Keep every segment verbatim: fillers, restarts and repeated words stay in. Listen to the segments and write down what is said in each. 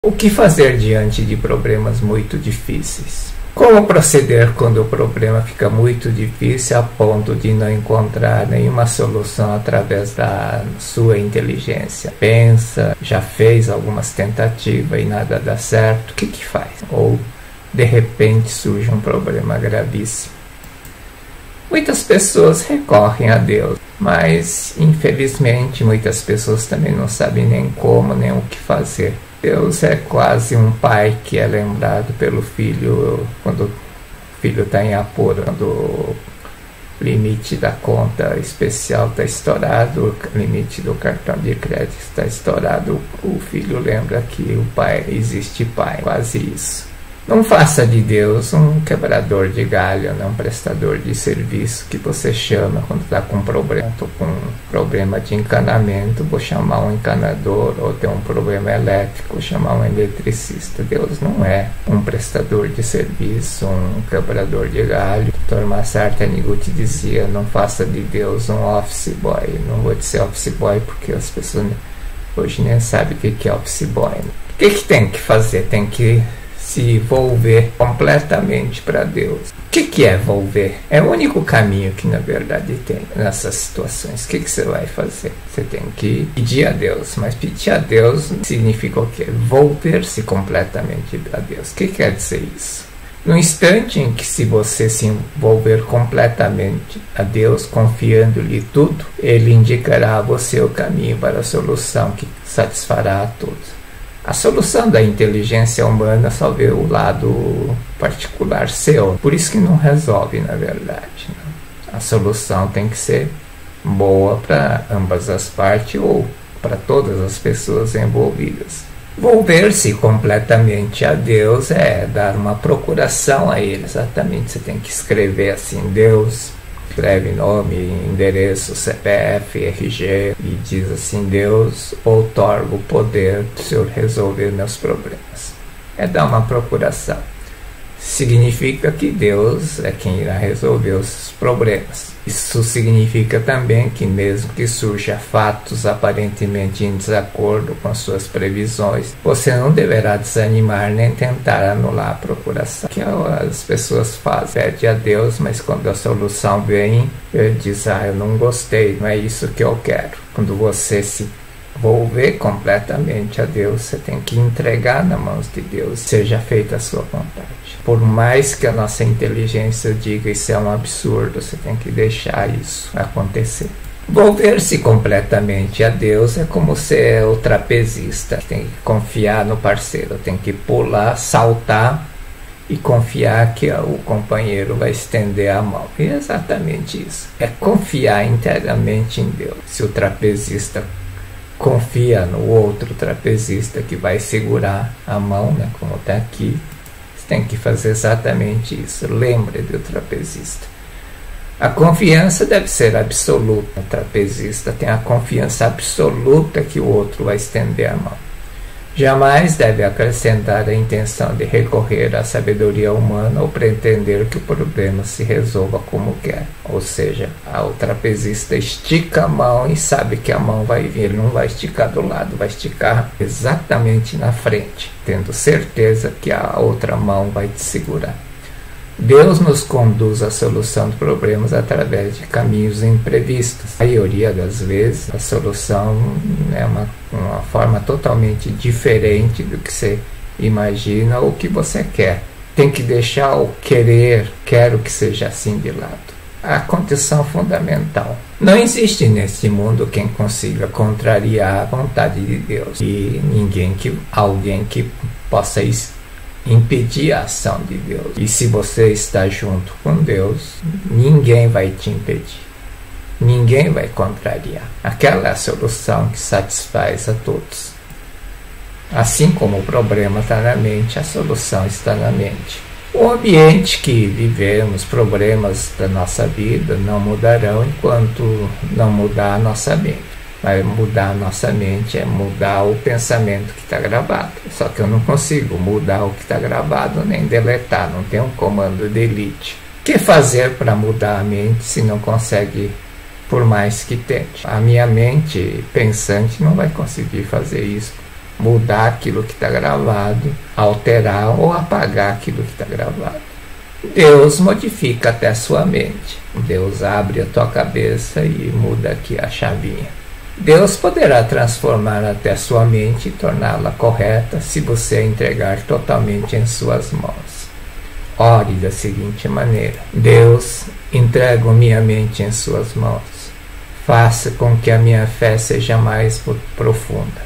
O que fazer diante de problemas muito difíceis? Como proceder quando o problema fica muito difícil a ponto de não encontrar nenhuma solução através da sua inteligência? Pensa, já fez algumas tentativas e nada dá certo, o que que faz? Ou, de repente, surge um problema gravíssimo. Muitas pessoas recorrem a Deus, mas, infelizmente, muitas pessoas também não sabem nem como, nem o que fazer. Deus é quase um pai que é lembrado pelo filho quando o filho está em apuro, quando o limite da conta especial está estourado, o limite do cartão de crédito está estourado, o filho lembra que o pai existe pai, quase isso. Não faça de Deus um quebrador de galho, não um prestador de serviço que você chama quando está com um problema. Estou com um problema de encanamento, vou chamar um encanador, ou tem um problema elétrico, vou chamar um eletricista. Deus não é um prestador de serviço, um quebrador de galho. O doutor Massart Taniguchi dizia, não faça de Deus um office boy. Não vou dizer office boy porque as pessoas hoje nem sabem o que é office boy. O que, que tem que fazer? Tem que se volver completamente para Deus. O que, que é volver? É o único caminho que na verdade tem nessas situações. O que, que você vai fazer? Você tem que pedir a Deus, mas pedir a Deus significa o quê? Volver-se completamente para Deus. O que quer dizer isso? No instante em que se você se envolver completamente a Deus, confiando-lhe tudo, Ele indicará a você o caminho para a solução que satisfará a todos. A solução da inteligência humana só vê o lado particular seu, por isso que não resolve na verdade. Né? A solução tem que ser boa para ambas as partes ou para todas as pessoas envolvidas. Volver-se completamente a Deus é dar uma procuração a Ele, exatamente. Você tem que escrever assim, Deus, escreve nome, endereço, C P F, R G e diz assim, Deus, outorga o poder do Senhor resolver meus problemas. É dar uma procuração. Significa que Deus é quem irá resolver os problemas. Isso significa também que mesmo que surja fatos aparentemente em desacordo com suas previsões, você não deverá desanimar nem tentar anular a procuração. Que as pessoas fazem, pede a Deus, mas quando a solução vem, ele diz, ah, eu não gostei, não é isso que eu quero. Quando você se volver completamente a Deus, você tem que entregar nas mãos de Deus, seja feita a sua vontade. Por mais que a nossa inteligência diga isso é um absurdo, você tem que deixar isso acontecer. Volver-se completamente a Deus é como ser o trapezista. Tem que confiar no parceiro, tem que pular, saltar e confiar que o companheiro vai estender a mão. E é exatamente isso. É confiar inteiramente em Deus. Se o trapezista confia no outro trapezista que vai segurar a mão, né, como está aqui, você tem que fazer exatamente isso. Lembre do trapezista. A confiança deve ser absoluta. O trapezista tem a confiança absoluta que o outro vai estender a mão. Jamais deve acrescentar a intenção de recorrer à sabedoria humana ou pretender que o problema se resolva como quer. Ou seja, o trapezista estica a mão e sabe que a mão vai vir, ele não vai esticar do lado, vai esticar exatamente na frente, tendo certeza que a outra mão vai te segurar. Deus nos conduz à solução de problemas através de caminhos imprevistos. A maioria das vezes, a solução é uma, uma forma totalmente diferente do que você imagina ou que você quer. Tem que deixar o querer, quero que seja assim de lado. A condição fundamental. Não existe neste mundo quem consiga contrariar a vontade de Deus. E ninguém que, alguém que possa impedir a ação de Deus. E se você está junto com Deus, ninguém vai te impedir. Ninguém vai contrariar. Aquela é a solução que satisfaz a todos. Assim como o problema está na mente, a solução está na mente. O ambiente que vivemos, problemas da nossa vida não mudarão enquanto não mudar a nossa mente. Mas mudar a nossa mente é mudar o pensamento que está gravado. Só que eu não consigo mudar o que está gravado nem deletar, não tem um comando delete. O que fazer para mudar a mente se não consegue, por mais que tente? A minha mente pensante não vai conseguir fazer isso, mudar aquilo que está gravado, alterar ou apagar aquilo que está gravado. Deus modifica até a sua mente. Deus abre a tua cabeça e muda aqui a chavinha. Deus poderá transformar até a sua mente e torná-la correta se você a entregar totalmente em suas mãos. Ore da seguinte maneira: Deus, entrego minha mente em suas mãos. Faça com que a minha fé seja mais profunda.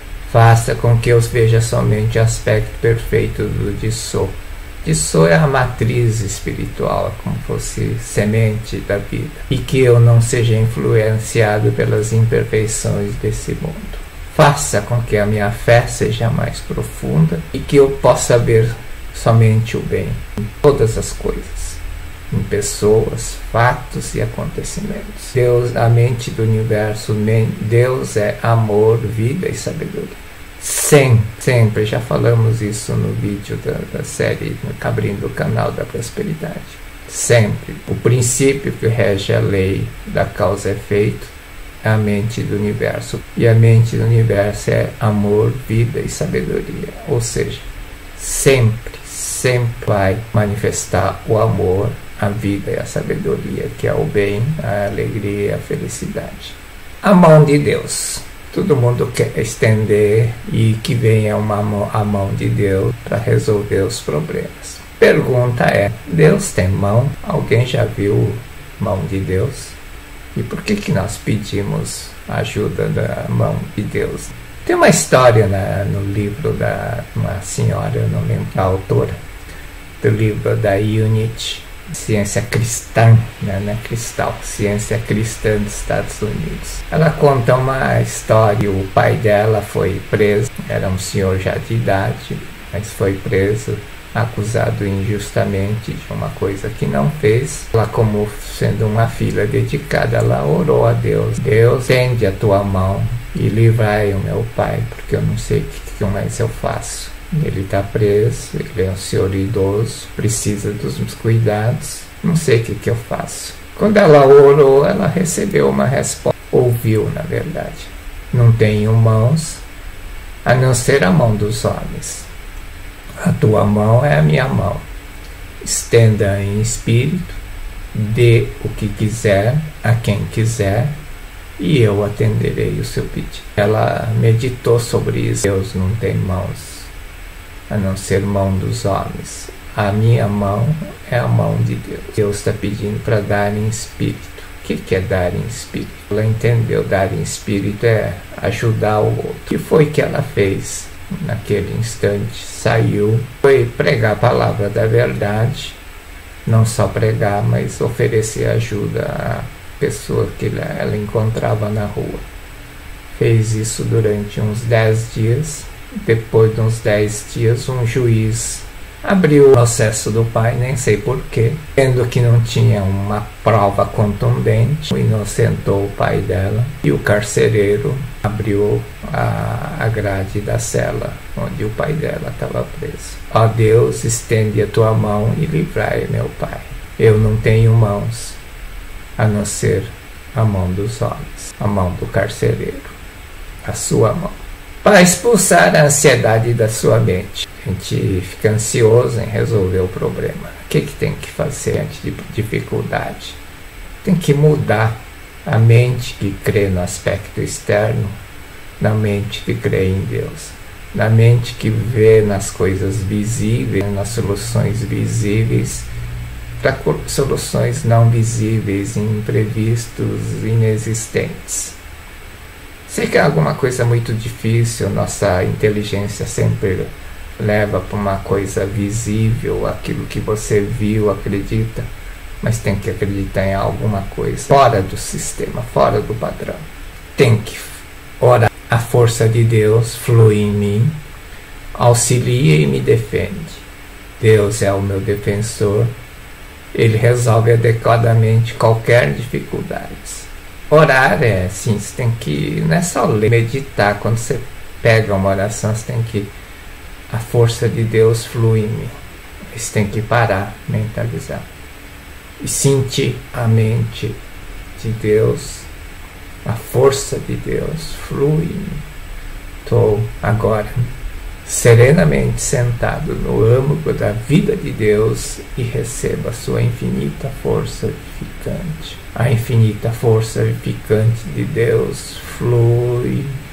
Faça com que eu veja somente o aspecto perfeito do Dissô. Dissô é a matriz espiritual, como fosse semente da vida. E que eu não seja influenciado pelas imperfeições desse mundo. Faça com que a minha fé seja mais profunda e que eu possa ver somente o bem em todas as coisas, em pessoas, fatos e acontecimentos. Deus, a mente do universo, Deus é amor, vida e sabedoria. Sempre, sempre, já falamos isso no vídeo da, da série abrindo o canal da prosperidade. Sempre, o princípio que rege a lei da causa e efeito é a mente do universo. E a mente do universo é amor, vida e sabedoria. Ou seja, sempre, sempre vai manifestar o amor, a vida e a sabedoria, que é o bem, a alegria e a felicidade. A mão de Deus. Todo mundo quer estender e que venha uma mão, a mão de Deus para resolver os problemas. Pergunta é: Deus tem mão? Alguém já viu mão de Deus? E por que que nós pedimos a ajuda da mão de Deus? Tem uma história na, no livro da uma senhora, eu não lembro a autora, do livro da Unity, Ciência Cristã, né, né, Cristal, Ciência Cristã dos Estados Unidos. Ela conta uma história. O pai dela foi preso, era um senhor já de idade, mas foi preso, acusado injustamente de uma coisa que não fez. Ela, como sendo uma filha dedicada, ela orou a Deus: Deus, estende a tua mão e livrai o meu pai, porque eu não sei o que mais eu faço. Ele está preso, ele é um senhor idoso, precisa dos meus cuidados, não sei o que, que eu faço. Quando ela orou, ela recebeu uma resposta, ouviu na verdade: não tenho mãos, a não ser a mão dos homens. A tua mão é a minha mão. Estenda em espírito, dê o que quiser a quem quiser, e eu atenderei o seu pedido. Ela meditou sobre isso. Deus não tem mãos, a não ser mão dos homens. A minha mão é a mão de Deus. Deus está pedindo para dar em espírito. O que, que é dar em espírito? Ela entendeu: dar em espírito é ajudar o outro. O que foi que ela fez naquele instante? Saiu, foi pregar a palavra da verdade. Não só pregar, mas oferecer ajuda à pessoa que ela encontrava na rua. Fez isso durante uns dez dias. Depois de uns dez dias, um juiz abriu o processo do pai, nem sei porquê, vendo que não tinha uma prova contundente, inocentou o pai dela, e o carcereiro abriu a, a grade da cela onde o pai dela estava preso. Ó Deus, estende a tua mão e livrai meu pai. Eu não tenho mãos, a não ser a mão dos homens, a mão do carcereiro, a sua mão. Para expulsar a ansiedade da sua mente. A gente fica ansioso em resolver o problema. O que, que tem que fazer antes de dificuldade? Tem que mudar a mente que crê no aspecto externo, na mente que crê em Deus, na mente que vê nas coisas visíveis, nas soluções visíveis, para soluções não visíveis, imprevistos, inexistentes. Sei que é alguma coisa muito difícil, nossa inteligência sempre leva para uma coisa visível, aquilo que você viu, acredita, mas tem que acreditar em alguma coisa fora do sistema, fora do padrão. Tem que orar. A força de Deus flui em mim, auxilia e me defende. Deus é o meu defensor, Ele resolve adequadamente qualquer dificuldade. Orar é assim, você tem que, não é só ler, meditar. Quando você pega uma oração, você tem que, a força de Deus flui em mim. Você tem que parar, mentalizar e sentir a mente de Deus, a força de Deus flui em mim. estou agora serenamente sentado no âmago da vida de Deus e recebo a sua infinita força vivificante. A infinita força vivificante de Deus flui